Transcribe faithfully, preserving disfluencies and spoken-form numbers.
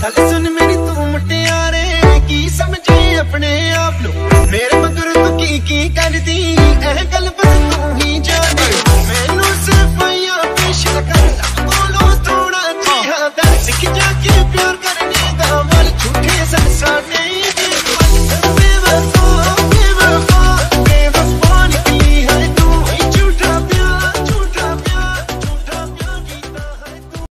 गल सुन मेरी तू मुटियारे की समझे अपने आप लो मेरे मगर तू की की कर दी एह गल